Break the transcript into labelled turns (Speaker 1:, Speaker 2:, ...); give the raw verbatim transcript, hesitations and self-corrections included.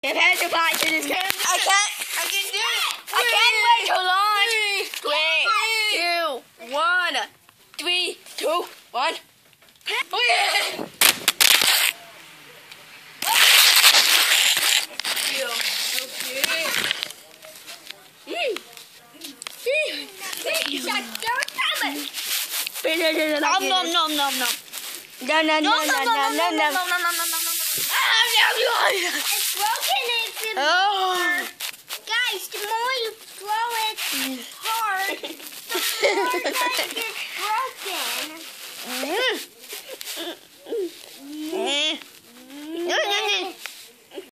Speaker 1: Prepare to fight to this game.
Speaker 2: I can't. I can do it.
Speaker 1: I can't wait too long. Three, two, one. Three, two, one. Oh yeah! Nom nom nom nom nom. No no no no no no no no no no no no. It's broken. It's in oh. Guys, the more you throw it hard, the more it gets